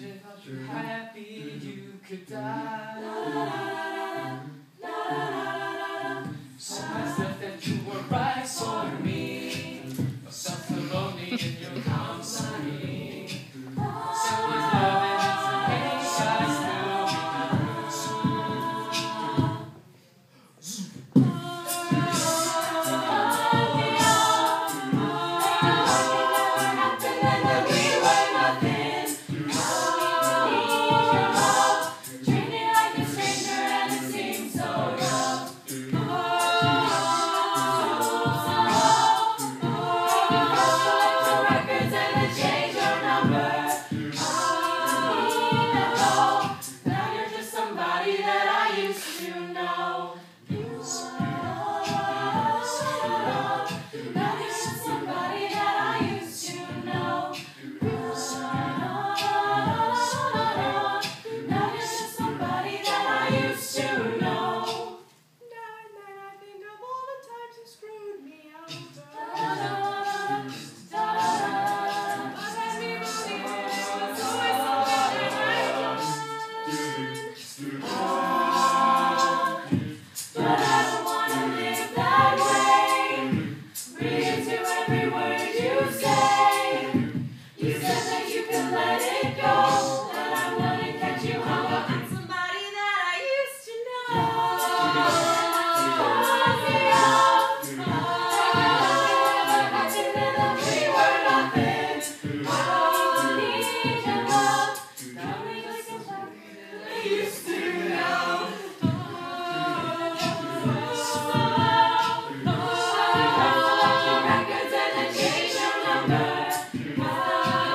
if you're happy you could die. So I said that you were right for me, but something lonely in your company. So it's love and it's a case I still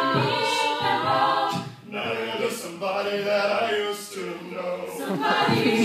somebody that I used to know. Somebody